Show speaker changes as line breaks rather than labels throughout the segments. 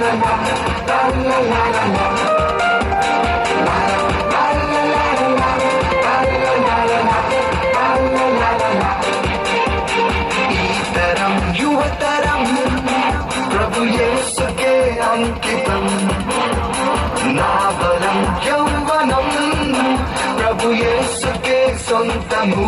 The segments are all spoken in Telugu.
యువతరం ప్రభు యేసుకే అంకితం. నా బలం యౌవనం ప్రభు యేసుకే సొంతము.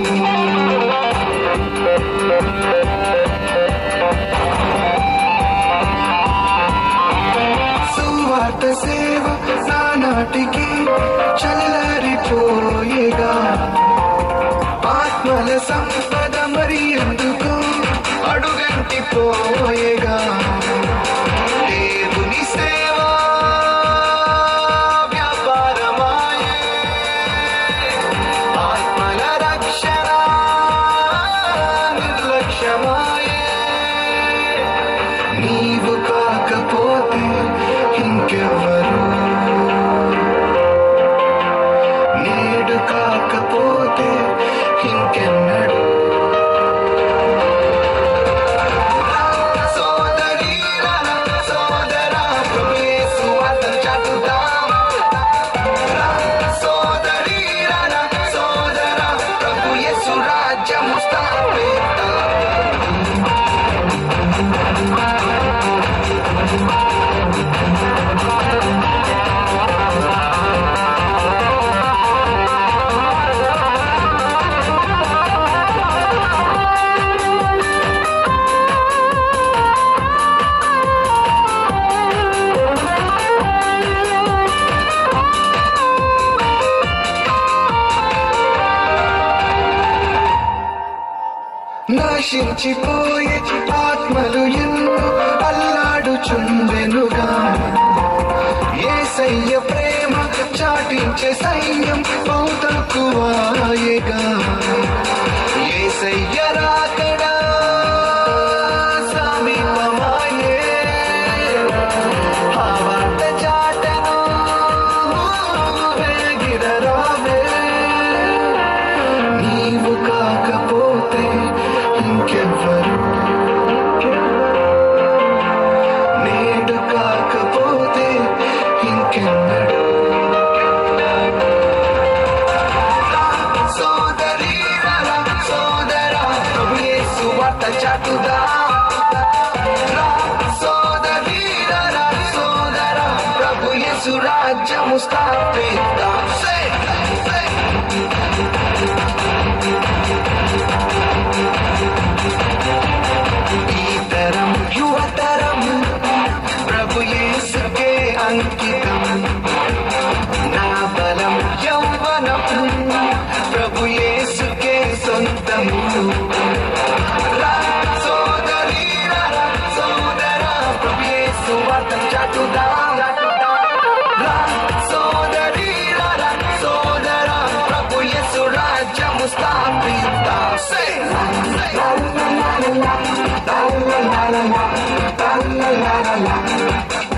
సువార్త సేవ నానాటికి చల్లారిపోయేగా, ఆత్మల సంపద మరి ఎందుకు అడుగంటిపోయేగా. దేవుని సేవ వ్యాపారమాయే, ఆత్మల రక్షణ నిర్లక్ష్యమాయే. నీవు కాకపోతే ఇంకెవరు, నేడు కాకపోతే ఇంకెన్నడు. నశించిపోయే ఆత్మలు ఎన్నో అల్లాడుచుండెనుగా, యేసయ్య ప్రేమ చాటించే సైన్యం బహుతక్కువాయేగా. యేసయ్య రాకడా సమీపమాయే, ఆ వార్త చాటను వేగిరరావే. నీవు కాకపోతే ఇంకెవ్వరు, నేడు కాకపోతే ఇంకెన్నడు. సోదరీ సోదరా ప్రభు యేసు వార్త చాటుదాం. సోదరీ సోదరా ప్రభు యేసు రాజ్యము స్థాపిద్దాం. ఈ తరం యువతరం ప్రభు యేసుకే అంకితం. నా బలం యౌవనం ప్రభు యేసుకే సొంతము. సోదరీ సోదరా ప్రభు యేసు వార్త చాటుదాం. సోదరీ సోదరా ప్రభు యేసు రాజ్యము స్థాపిద్దాం. La la la la la la la la la la la la.